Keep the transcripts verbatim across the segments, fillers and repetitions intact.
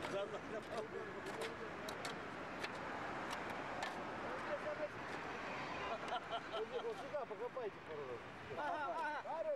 Сюда покопайте пару раз. Ага, ага.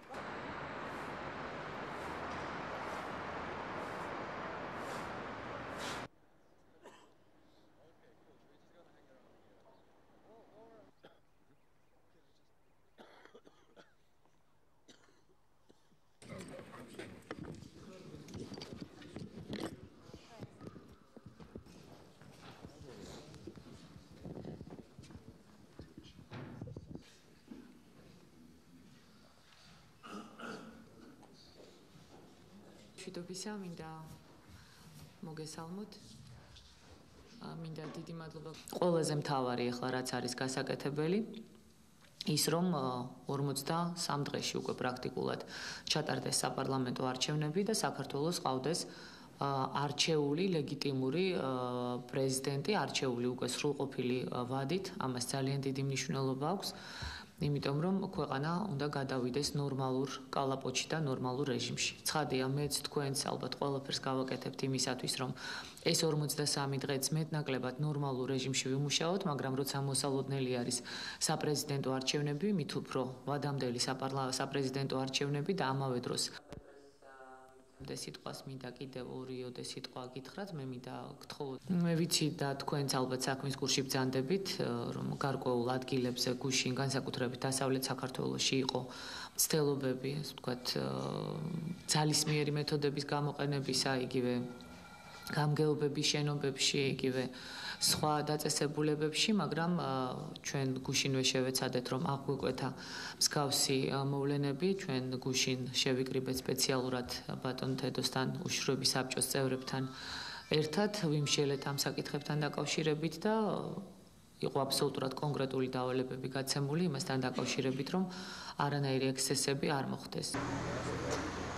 მშვიდობისა, მინდა მოგესალმოთ. მინდა დიდი მადლობა. ყველაზე მთავარი ახლა რაც არის გასაკეთებელი ის რომ ორმოცდასამ დღეში უკვე პრაქტიკულად ჩატარდეს საპარლამენტო არჩევნები და საქართველოს ყავდეს არჩეული ლეგიტიმური პრეზიდენტი, არჩეული უკვე სრულყოფილი ვადით, ამას ძალიან დიდი მნიშვნელობა აქვს. იმიტომ რომ ქვეყანა უნდა გადავიდეს ნორმალურ კალაპოტში და ნორმალურ რეჟიმში. ცხადია, მეც თქვენს ალბათ ყველაფერს გავაკეთებთ იმისათვის, რომ ეს ორმოცდასამი დღეც მეტნაკლებად ნორმალურ რეჟიმში ვიმუშაოთ, მაგრამ როცა მოსალოდნელი არის საპრეზიდენტო არჩევნები, მით უფრო ვადამდელი საპრეზიდენტო არჩევნები და ამავე დროს და სიტყვას მინდა კიდევ ორიოდე სიტყვა გითხრათ, მე მინდა გთხოვოთ. მე ვიცი და თქვენც ალბათ საქმის კურსში ბრძანდებით, რომ გარკვეულ ადგილებზე გუშინ განსაკუთრებით დასავლეთ საქართველოში იყო მცდელობები, ასე ვთქვათ, ძალისმიერი მეთოდების გამოყენებისა, იგივე გამგეობების შენობებში, იგივე სხვა დაწესებულებებში, მაგრამ ჩვენ გუშინვე შევეცადეთ, რომ აღვიკვეთა მსგავსი მოვლენები, ჩვენ გუშინ შევიკრიბეთ სპეციალურად ბატონ თედოსთან უშუალოების საბჭოს წევრებთან ერთად, ვიმშელეთ ამ საკითხებთან დაკავშირებით და იყო აბსოლუტურად კონკრეტული დავალებები გაცემული იმასთან დაკავშირებით, რომ არანაირი ექსცესები არ მოხდეს.